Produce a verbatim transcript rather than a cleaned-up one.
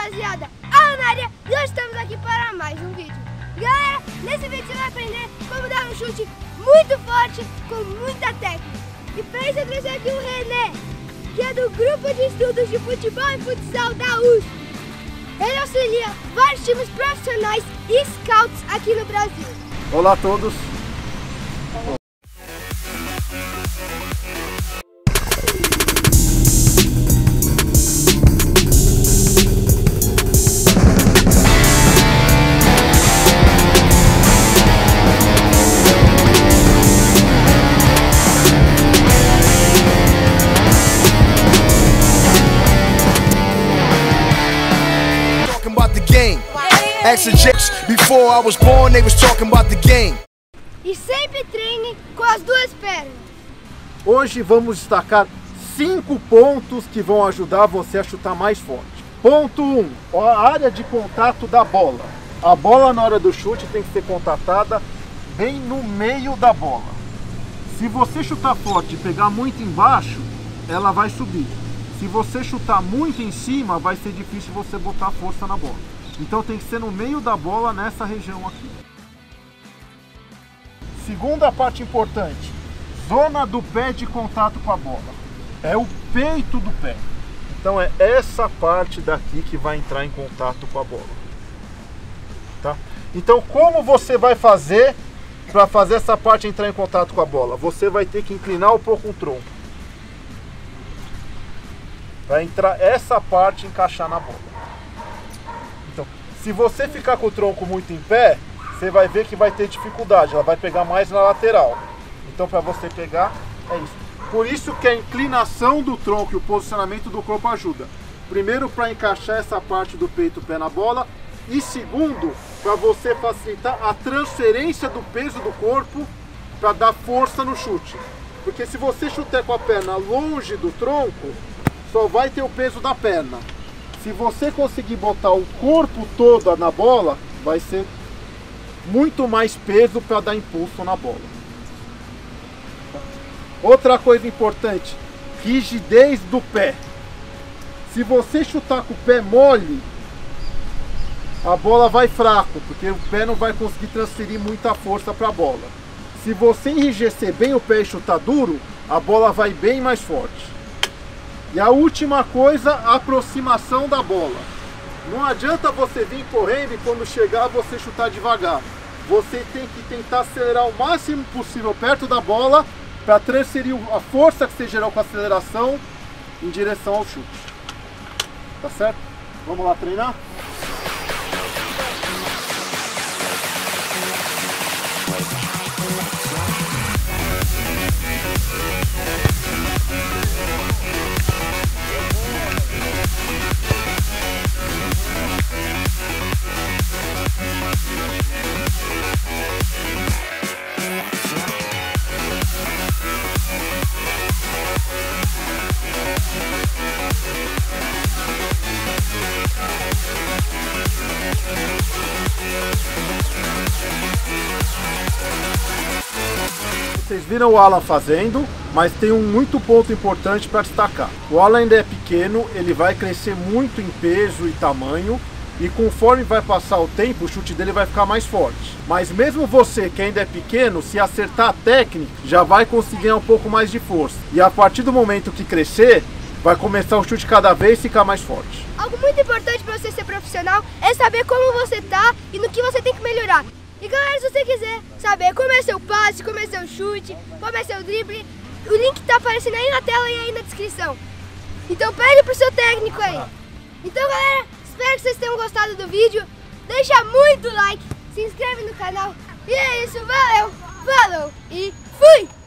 rapaziada, Alan na área, e hoje estamos aqui para mais um vídeo. Galera, nesse vídeo você vai aprender como dar um chute muito forte, com muita técnica. E para isso eu trouxe aqui o René, que é do grupo de estudos de futebol e futsal da U S P. Ele auxilia vários times profissionais e scouts aqui no Brasil. Olá a todos. Before I was born, they was talking about the game. E sempre treine com as duas pernas. Hoje vamos destacar cinco pontos que vão ajudar você a chutar mais forte. Ponto um, a área de contato da bola. A bola na hora do chute tem que ser contatada bem no meio da bola. Se você chutar forte e pegar muito embaixo, ela vai subir. Se você chutar muito em cima, vai ser difícil você botar força na bola. Então tem que ser no meio da bola, nessa região aqui. Segunda parte importante, zona do pé de contato com a bola. É o peito do pé. Então é essa parte daqui que vai entrar em contato com a bola. Tá? Então como você vai fazer para fazer essa parte entrar em contato com a bola? Você vai ter que inclinar um pouco o tronco. Para entrar essa parte e encaixar na bola. Então, se você ficar com o tronco muito em pé, você vai ver que vai ter dificuldade, ela vai pegar mais na lateral. Então, para você pegar, é isso. Por isso que a inclinação do tronco e o posicionamento do corpo ajuda. Primeiro, para encaixar essa parte do peito, pé na bola. E segundo, para você facilitar a transferência do peso do corpo para dar força no chute. Porque se você chutar com a perna longe do tronco, só vai ter o peso da perna. Se você conseguir botar o corpo todo na bola, vai ser muito mais peso para dar impulso na bola. Outra coisa importante, rigidez do pé. Se você chutar com o pé mole, a bola vai fraco, porque o pé não vai conseguir transferir muita força para a bola. Se você enrijecer bem o pé e chutar duro, a bola vai bem mais forte. E a última coisa, a aproximação da bola. Não adianta você vir correndo e quando chegar você chutar devagar. Você tem que tentar acelerar o máximo possível perto da bola para transferir a força que você gerou com a aceleração em direção ao chute. Tá certo? Vamos lá treinar? Vocês viram o Alan fazendo, mas tem um muito ponto importante para destacar. O Alan ainda é pequeno, ele vai crescer muito em peso e tamanho, e conforme vai passar o tempo, o chute dele vai ficar mais forte. Mas mesmo você que ainda é pequeno, se acertar a técnica, já vai conseguir ganhar um pouco mais de força. E a partir do momento que crescer, vai começar o chute cada vez ficar mais forte. Algo muito importante para você ser profissional é saber como você tá e no que você tem que melhorar. E galera, se você quiser saber como é seu passe, como é seu chute, como é seu drible, o link tá aparecendo aí na tela e aí na descrição. Então pede pro seu técnico aí. Então galera, espero que vocês tenham gostado do vídeo. Deixa muito like, se inscreve no canal. E é isso, valeu, falou e fui!